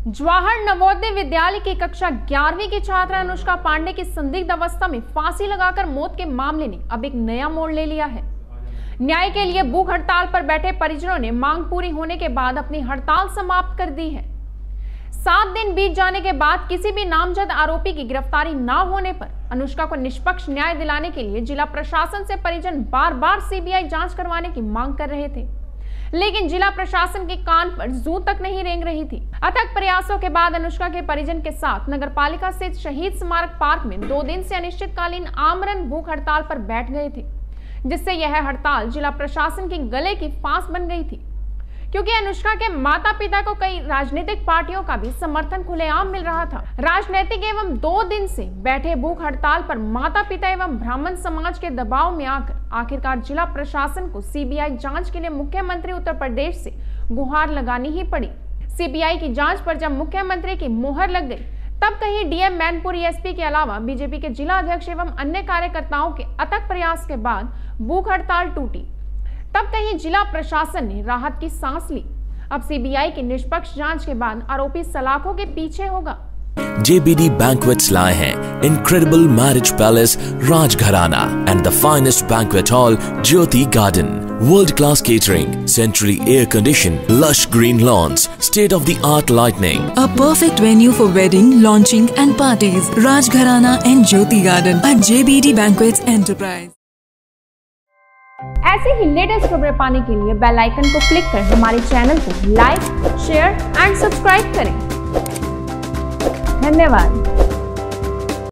जवाहर नवोदय विद्यालय की कक्षा 11वीं की छात्रा अनुष्का पांडे की संदिग्ध अवस्था में फांसी लगाकर मौत के मामले ने अब एक नया मोड़ ले लिया है। न्याय के लिए भूख हड़ताल पर बैठे परिजनों ने मांग पूरी होने के बाद अपनी हड़ताल समाप्त कर दी है। 7 दिन बीत जाने के बाद किसी भी नामजद आरोपी की गिरफ्तारी न होने पर अनुष्का को निष्पक्ष न्याय दिलाने के लिए जिला प्रशासन से परिजन बार बार सीबीआई जांच करवाने की मांग कर रहे थे, लेकिन जिला प्रशासन के कान पर जू तक नहीं रेंग रही थी। अथक प्रयासों के बाद अनुष्का के परिजन के साथ नगरपालिका स्थित शहीद स्मारक पार्क में 2 दिन से अनिश्चितकालीन आमरण भूख हड़ताल पर बैठ गए थे, जिससे यह हड़ताल जिला प्रशासन के गले की फांस बन गई थी, क्योंकि अनुष्का के माता पिता को कई राजनीतिक पार्टियों का भी समर्थन खुलेआम मिल रहा था। राजनीतिक एवं 2 दिन से बैठे भूख हड़ताल पर माता पिता एवं ब्राह्मण समाज के दबाव में आकर आखिरकार जिला प्रशासन को सीबीआई जांच के लिए मुख्यमंत्री उत्तर प्रदेश से गुहार लगानी ही पड़ी। सीबीआई की जांच पर जब मुख्यमंत्री की मोहर लग गई, तब कहीं डीएम मैनपुरी एसपी के अलावा बीजेपी के जिला अध्यक्ष एवं अन्य कार्यकर्ताओं के अथक प्रयास के बाद भूख हड़ताल टूटी। तब कहीं जिला प्रशासन ने राहत की सांस ली। अब सीबीआई की निष्पक्ष जांच के बाद आरोपी सलाखों के पीछे होगा। JBD Banquets लाए हैं Incredible Marriage Palace Rajgharana and the finest banquet hall Jyoti Garden. World-class catering, centrally air-conditioned, lush green lawns, state-of-the-art lighting. A perfect venue for wedding, launching and parties. Rajgharana and Jyoti Garden at JBD Banquets Enterprise. ऐसे ही latest खबरें पाने के लिए bell icon को click कर हमारे channel को like, share and subscribe करें। धन्यवाद।